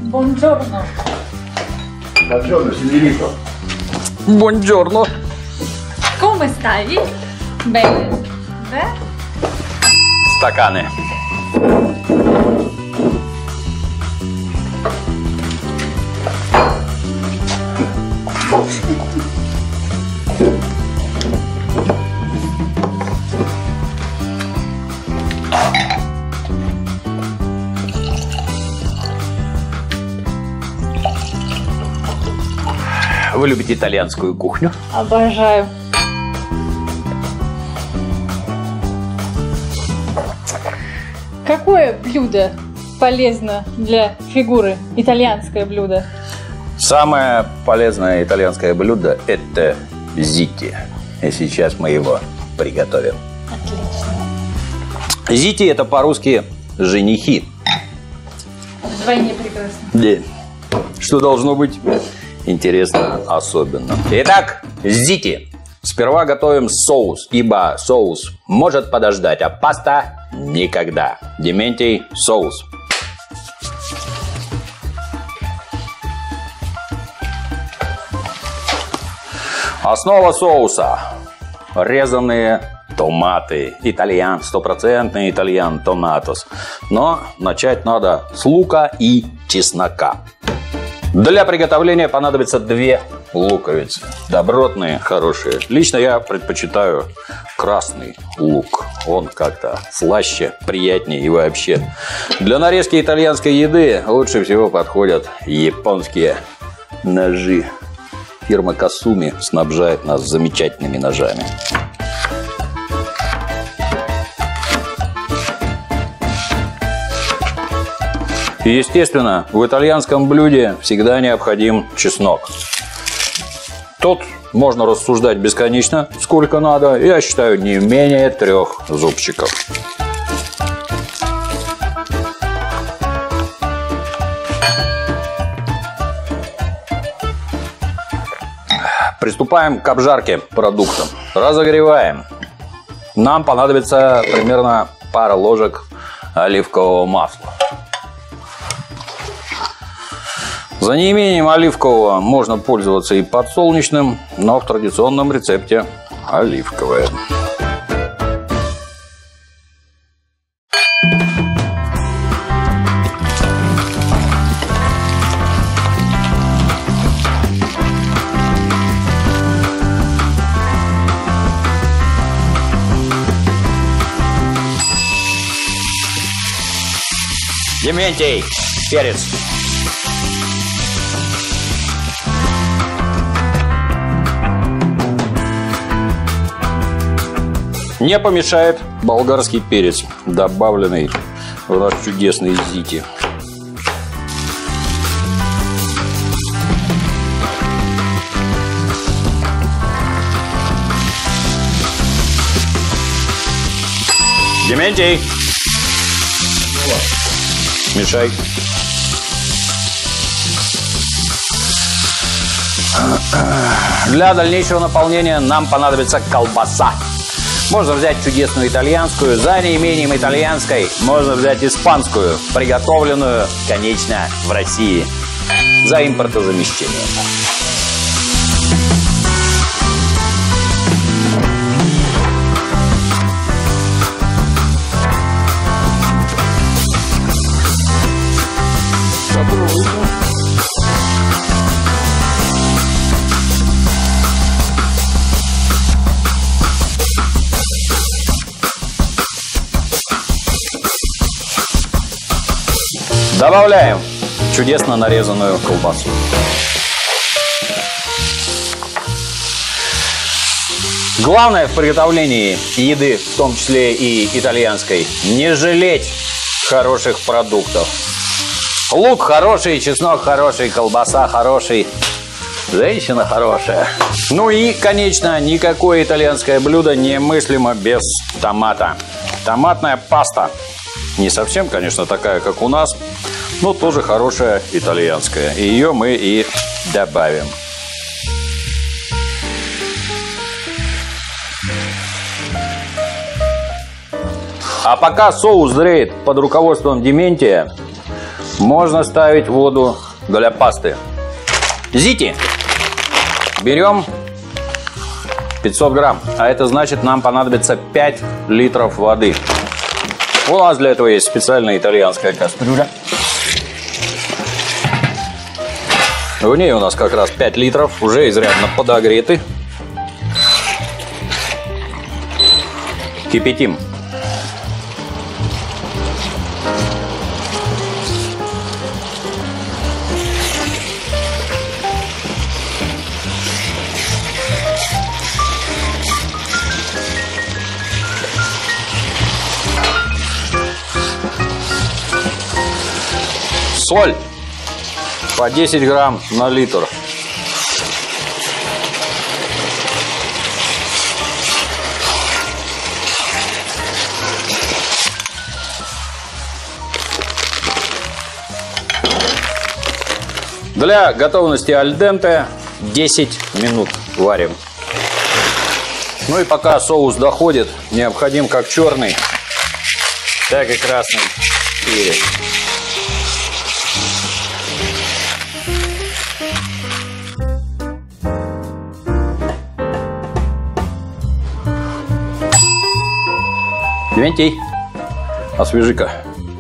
Buongiorno. Buongiorno, signorito. Buongiorno. Come stai? Bene. Beh? Стаканы. Вы любите итальянскую кухню? Обожаю. Какое блюдо полезно для фигуры? Итальянское блюдо. Самое полезное итальянское блюдо – это зити. И сейчас мы его приготовим. Отлично. Зити – это по-русски женихи. Вдвойне прекрасно. Да. Что должно быть интересно особенно. Итак, зити. Сперва готовим соус, ибо соус может подождать, а паста никогда. Дементий, соус. Основа соуса. Резанные томаты. Итальян, стопроцентный итальян томатос. Но начать надо с лука и чеснока. Для приготовления понадобится 2 луковицы. Добротные, хорошие. Лично я предпочитаю красный лук. Он как-то слаще, приятнее и вообще. Для нарезки итальянской еды лучше всего подходят японские ножи. Фирма Касуми снабжает нас замечательными ножами. И, естественно, в итальянском блюде всегда необходим чеснок. Тут можно рассуждать бесконечно, сколько надо. Я считаю, не менее 3 зубчиков. Приступаем к обжарке продукта. Разогреваем. Нам понадобится примерно пара ложек оливкового масла. За неимением оливкового можно пользоваться и подсолнечным, но в традиционном рецепте оливковое. Дементий, перец. Не помешает болгарский перец, добавленный в наш чудесный зити. Дементий! Мешай. Для дальнейшего наполнения нам понадобится колбаса. Можно взять чудесную итальянскую, за неимением итальянской можно взять испанскую, приготовленную, конечно, в России, за импортозамещение. Добавляем чудесно нарезанную колбасу. Главное в приготовлении еды, в том числе и итальянской, не жалеть хороших продуктов. Лук хороший, чеснок хороший, колбаса хороший, женщина хорошая. Ну и, конечно, никакое итальянское блюдо немыслимо без томата. Томатная паста. Не совсем, конечно, такая, как у нас, но тоже хорошая итальянская. И ее мы и добавим. А пока соус зреет под руководством Дементия, можно ставить воду для пасты. Зити берем 500 грамм, а это значит, нам понадобится 5 литров воды. У нас для этого есть специальная итальянская кастрюля. В ней у нас как раз 5 литров, уже изрядно подогреты. Кипятим. Соль по 10 грамм на литр. Для готовности аль денте 10 минут варим. Ну и пока соус доходит, необходим как черный, так и красный перец. Дементий, освежи-ка.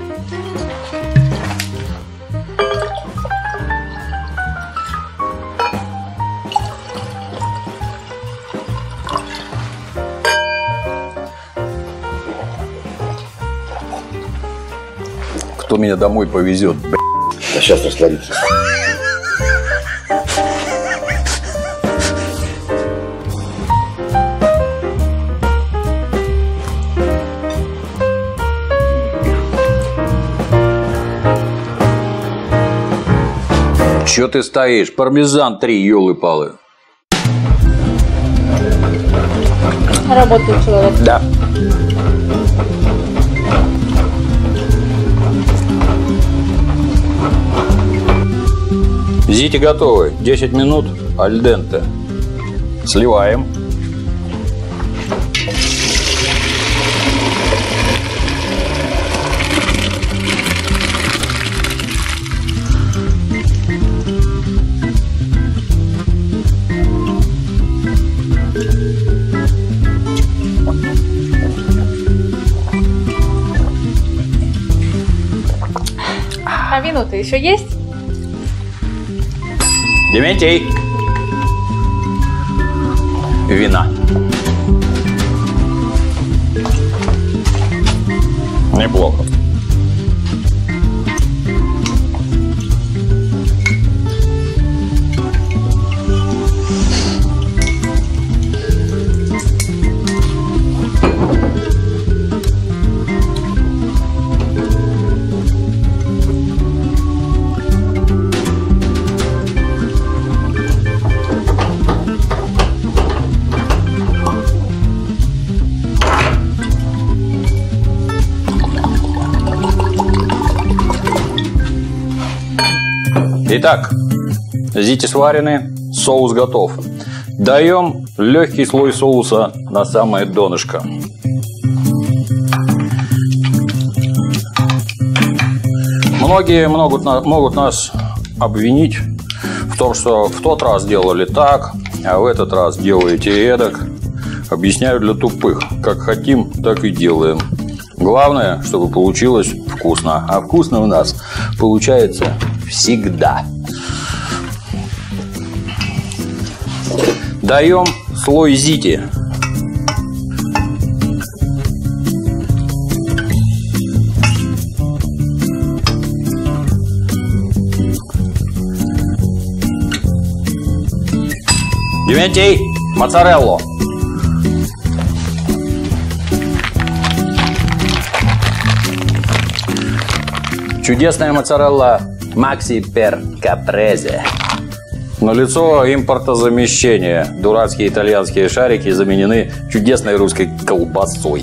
Кто меня домой повезет, блядь? А сейчас растворится. Чё ты стоишь? Пармезан 3, ёлы-палы. Работает человек. Да. Зити готовы. 10 минут аль денте. Сливаем. А вино-то еще есть? Дементий. Вина. Неплохо. Итак, зити сварены, соус готов. Даем легкий слой соуса на самое донышко. Многие могут нас обвинить в том, что в тот раз делали так, а в этот раз делаете эдак. Объясняю для тупых. Как хотим, так и делаем. Главное, чтобы получилось вкусно. А вкусно у нас получается всегда. Даем слой зити. Дементий, моцареллу. Чудесная моцарелла Макси пер капрезе. Налицо импортозамещение. Дурацкие итальянские шарики заменены чудесной русской колбасой.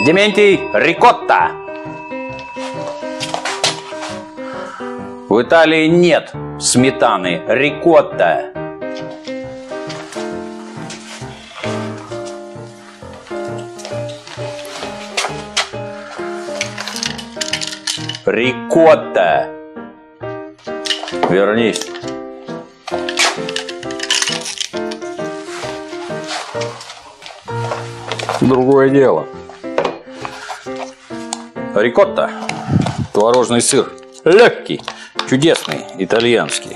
Дементий, рикотта. В Италии нет сметаны, рикотта. Рикотта. Вернись. Другое дело. Рикотта. Творожный сыр. Легкий, чудесный, итальянский.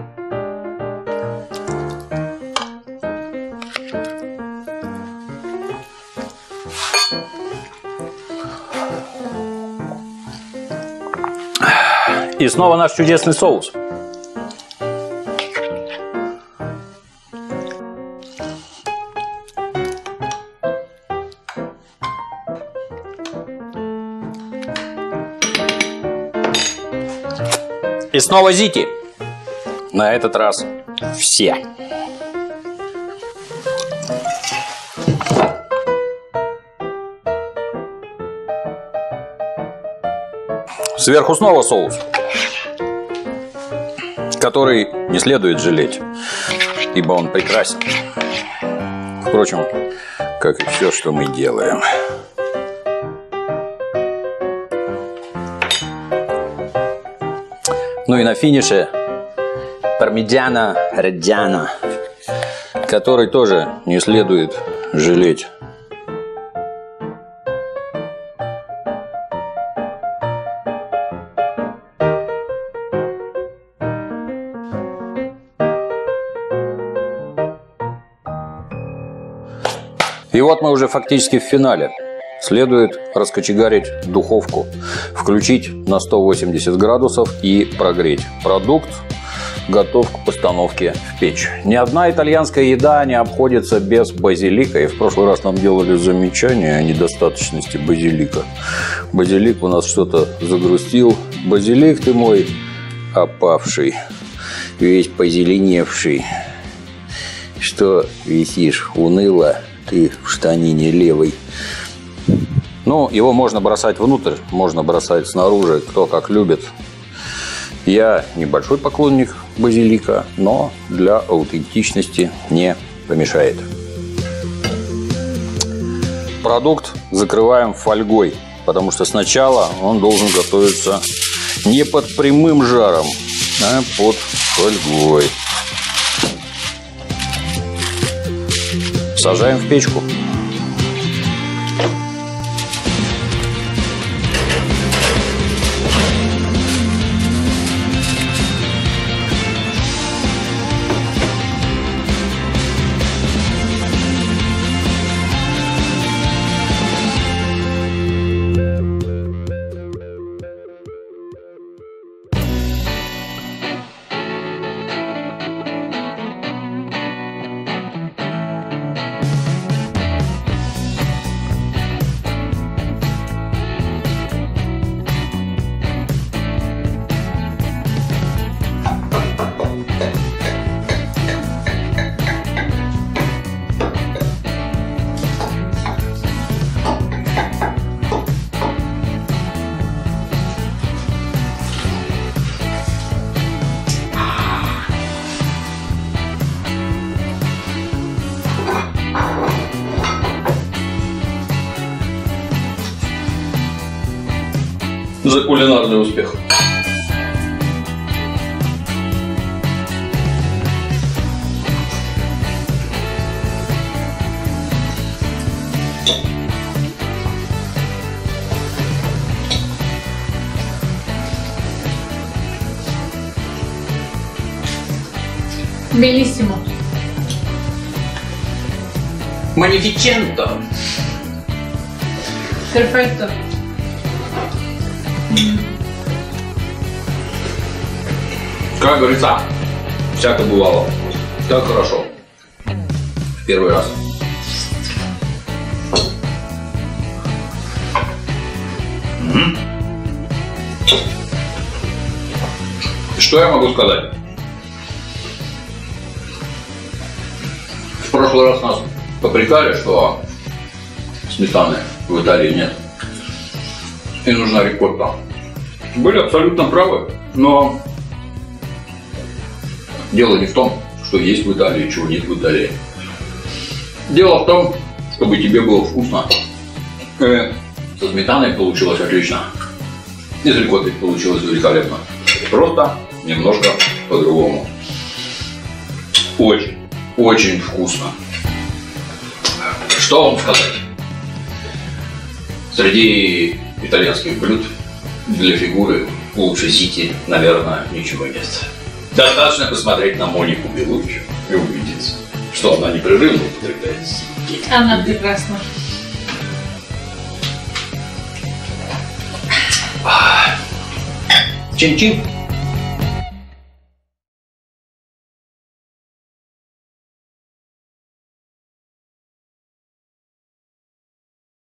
И снова наш чудесный соус. И снова зити. На этот раз все. Сверху снова соус, который не следует жалеть, ибо он прекрасен. Впрочем, как и все, что мы делаем. Ну и на финише пармиджано реджано, который тоже не следует жалеть. И вот мы уже фактически в финале. Следует раскочегарить духовку, включить на 180 градусов и прогреть. Продукт готов к постановке в печь. Ни одна итальянская еда не обходится без базилика. И в прошлый раз нам делали замечание о недостаточности базилика. Базилик у нас что-то загрустил. Базилик ты мой опавший, весь позеленевший. Что висишь уныло ты в штанине левой? Ну, его можно бросать внутрь, можно бросать снаружи, кто как любит. Я небольшой поклонник базилика, но для аутентичности не помешает. Продукт закрываем фольгой, потому что сначала он должен готовиться не под прямым жаром, а под фольгой. Сажаем в печку. За кулинарный успех. Белиссимо. Манифиченто. Перфекто. Как говорится, всяко бывало. Так хорошо. В первый раз. Что я могу сказать? В прошлый раз нас попрекали, что сметаны в Италии нет. И нужна рикотта. Были абсолютно правы, но дело не в том, что есть в Италии, чего нет в Италии. Дело в том, чтобы тебе было вкусно. Со сметаной получилось отлично. И с рикоттой получилось великолепно. Просто немножко по-другому. Очень, очень вкусно. Что вам сказать? Среди итальянских блюд для фигуры лучше зити, наверное, ничего нет. Достаточно посмотреть на Монику Белуччи и убедиться, что она непрерывно употребляет зити. Она прекрасна. Чин-чин.